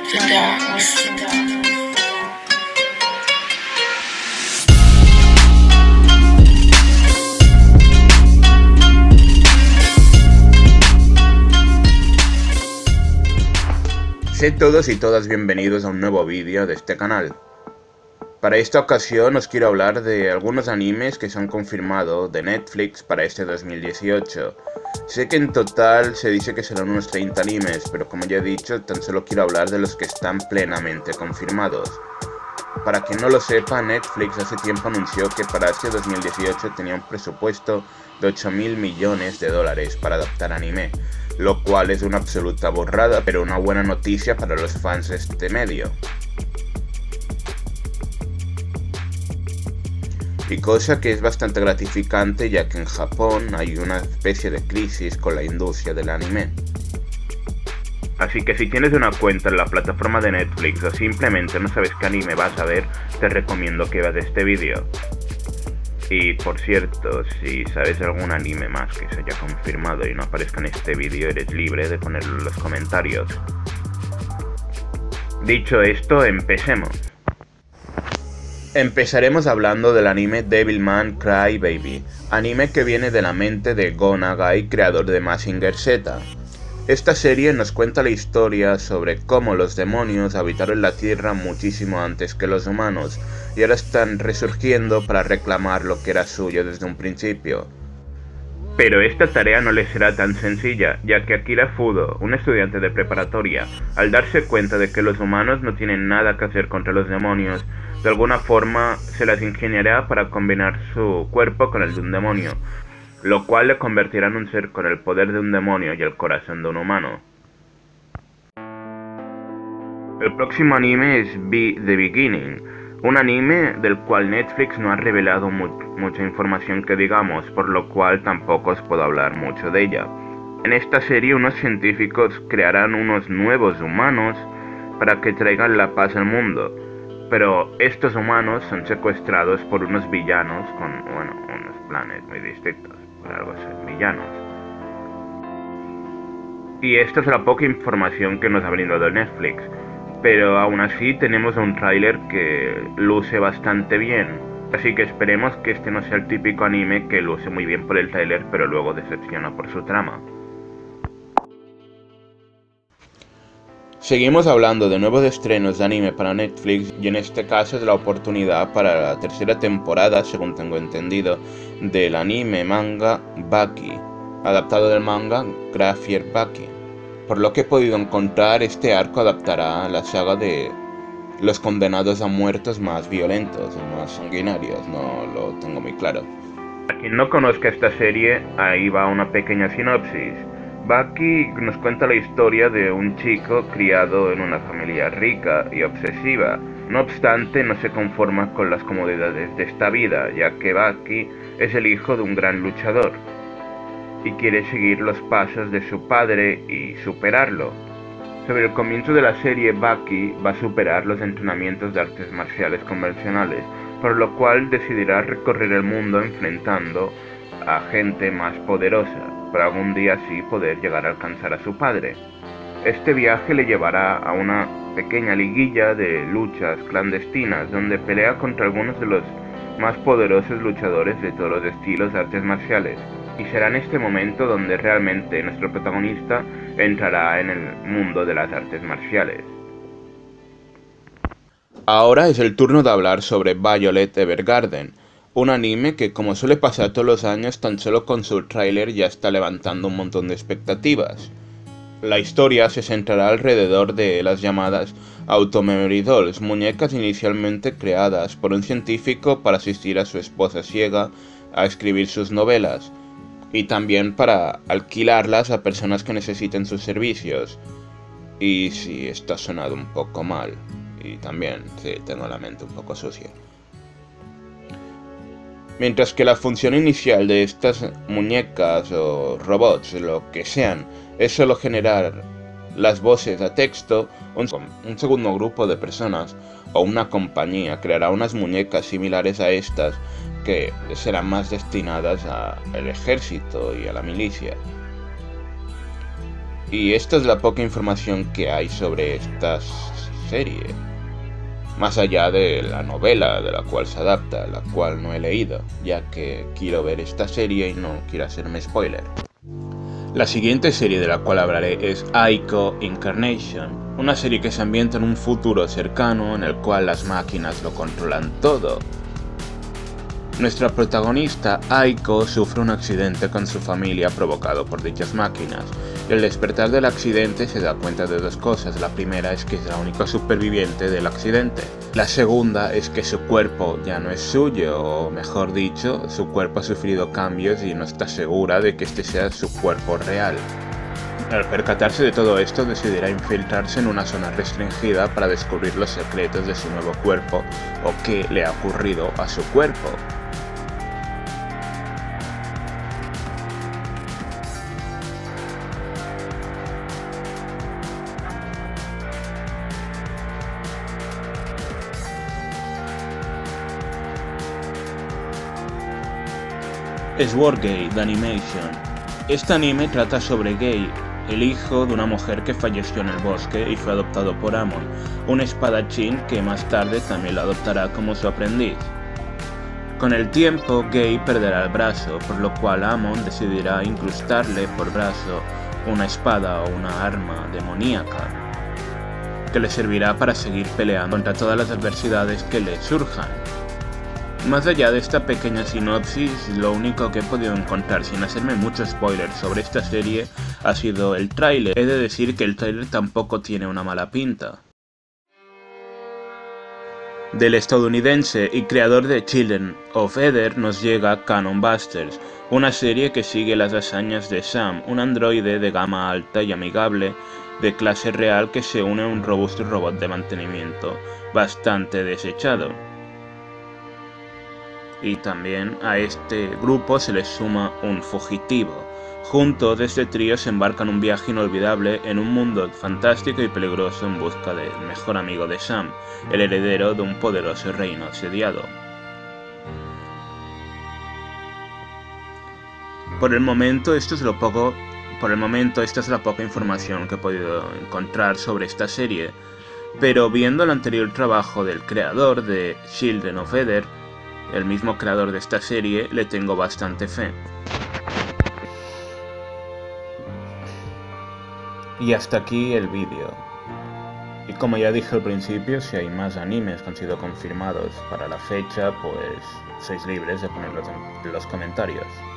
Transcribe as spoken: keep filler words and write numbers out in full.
The darkness. Sed todos y todas bienvenidos a un nuevo vídeo de este canal. Para esta ocasión os quiero hablar de algunos animes que se han confirmado de Netflix para este dos mil dieciocho. Sé que en total se dice que serán unos treinta animes, pero como ya he dicho, tan solo quiero hablar de los que están plenamente confirmados. Para quien no lo sepa, Netflix hace tiempo anunció que para este dos mil dieciocho tenía un presupuesto de ocho mil millones de dólares para adaptar anime, lo cual es una absoluta borrada, pero una buena noticia para los fans de este medio. Y cosa que es bastante gratificante, ya que en Japón hay una especie de crisis con la industria del anime. Así que si tienes una cuenta en la plataforma de Netflix o simplemente no sabes qué anime vas a ver, te recomiendo que veas este vídeo. Y por cierto, si sabes de algún anime más que se haya confirmado y no aparezca en este vídeo, eres libre de ponerlo en los comentarios. Dicho esto, empecemos. Empezaremos hablando del anime Devilman Crybaby, anime que viene de la mente de Go Nagai, creador de Mazinger Z. Esta serie nos cuenta la historia sobre cómo los demonios habitaron la Tierra muchísimo antes que los humanos, y ahora están resurgiendo para reclamar lo que era suyo desde un principio. Pero esta tarea no le será tan sencilla, ya que Akira Fudo, un estudiante de preparatoria, al darse cuenta de que los humanos no tienen nada que hacer contra los demonios, de alguna forma se las ingeniará para combinar su cuerpo con el de un demonio, lo cual le convertirá en un ser con el poder de un demonio y el corazón de un humano. El próximo anime es Be The Beginning, un anime del cual Netflix no ha revelado mu mucha información que digamos, por lo cual tampoco os puedo hablar mucho de ella. En esta serie unos científicos crearán unos nuevos humanos para que traigan la paz al mundo, pero estos humanos son secuestrados por unos villanos con, bueno, unos planes muy distintos, por algo son villanos. Y esta es la poca información que nos ha brindado Netflix, pero aún así tenemos un tráiler que luce bastante bien, así que esperemos que este no sea el típico anime que luce muy bien por el tráiler pero luego decepciona por su trama. Seguimos hablando de nuevos estrenos de anime para Netflix, y en este caso es la oportunidad para la tercera temporada, según tengo entendido, del anime manga Baki, adaptado del manga Grafier Baki. Por lo que he podido encontrar, este arco adaptará la saga de los condenados a muertos más violentos y más sanguinarios, no lo tengo muy claro. Para quien no conozca esta serie, ahí va una pequeña sinopsis. Baki nos cuenta la historia de un chico criado en una familia rica y obsesiva. No obstante, no se conforma con las comodidades de esta vida, ya que Baki es el hijo de un gran luchador y quiere seguir los pasos de su padre y superarlo. Sobre el comienzo de la serie, Baki va a superar los entrenamientos de artes marciales convencionales, por lo cual decidirá recorrer el mundo enfrentando a gente más poderosa, para algún día así poder llegar a alcanzar a su padre. Este viaje le llevará a una pequeña liguilla de luchas clandestinas, donde pelea contra algunos de los más poderosos luchadores de todos los estilos de artes marciales, y será en este momento donde realmente nuestro protagonista entrará en el mundo de las artes marciales. Ahora es el turno de hablar sobre Violet Evergarden, un anime que, como suele pasar todos los años, tan solo con su tráiler ya está levantando un montón de expectativas. La historia se centrará alrededor de las llamadas Auto-Memory Dolls, muñecas inicialmente creadas por un científico para asistir a su esposa ciega a escribir sus novelas, y también para alquilarlas a personas que necesiten sus servicios. Y sí, esto ha sonado un poco mal, y también, sí, tengo la mente un poco sucia. Mientras que la función inicial de estas muñecas o robots, lo que sean, es solo generar las voces a texto, un, un segundo grupo de personas o una compañía creará unas muñecas similares a estas que serán más destinadas al ejército y a la milicia. Y esta es la poca información que hay sobre esta serie, más allá de la novela de la cual se adapta, la cual no he leído, ya que quiero ver esta serie y no quiero hacerme spoiler. La siguiente serie de la cual hablaré es Ico Incarnation, una serie que se ambienta en un futuro cercano en el cual las máquinas lo controlan todo. Nuestra protagonista, Ico, sufre un accidente con su familia provocado por dichas máquinas, y al despertar del accidente se da cuenta de dos cosas. La primera es que es la única superviviente del accidente. La segunda es que su cuerpo ya no es suyo, o mejor dicho, su cuerpo ha sufrido cambios y no está segura de que este sea su cuerpo real. Al percatarse de todo esto, decidirá infiltrarse en una zona restringida para descubrir los secretos de su nuevo cuerpo o qué le ha ocurrido a su cuerpo. Sword Gate Animation. Este anime trata sobre Gay, el hijo de una mujer que falleció en el bosque y fue adoptado por Amon, un espadachín que más tarde también lo adoptará como su aprendiz. Con el tiempo, Gay perderá el brazo, por lo cual Amon decidirá incrustarle por brazo una espada o una arma demoníaca, que le servirá para seguir peleando contra todas las adversidades que le surjan. Más allá de esta pequeña sinopsis, lo único que he podido encontrar sin hacerme mucho spoiler sobre esta serie ha sido el tráiler. He de decir que el tráiler tampoco tiene una mala pinta. Del estadounidense y creador de Children of Ether nos llega Cannon Busters, una serie que sigue las hazañas de Sam, un androide de gama alta y amigable de clase real que se une a un robusto robot de mantenimiento bastante desechado. Y también a este grupo se le suma un fugitivo. Juntos, este trío se embarcan en un viaje inolvidable en un mundo fantástico y peligroso en busca del mejor amigo de Sam, el heredero de un poderoso reino asediado. Por el momento, esto es lo poco, por el momento, esta es la poca información que he podido encontrar sobre esta serie, pero viendo el anterior trabajo del creador de Children of Ether, el mismo creador de esta serie, le tengo bastante fe. Y hasta aquí el vídeo. Y como ya dije al principio, si hay más animes que han sido confirmados para la fecha, pues sois libres de ponerlos en los comentarios.